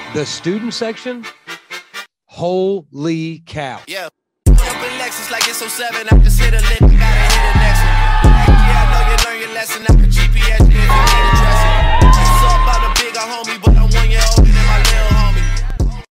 The student section? Holy cow. Yeah. Jumping Lexus like it's 07. I just hit a lick. Gotta hit it next.